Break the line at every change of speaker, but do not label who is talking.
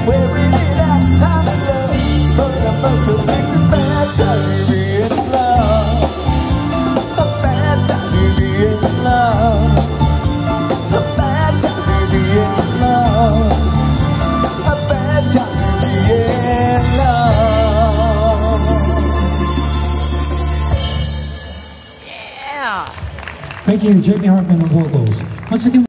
wearing it out, I'm in love, but I must admit the bad time to be in love. A bad time to be in love. A bad time to be in love. A bad time to be in love.
Yeah.
Thank you, Jamie Hartman on vocals. Once again.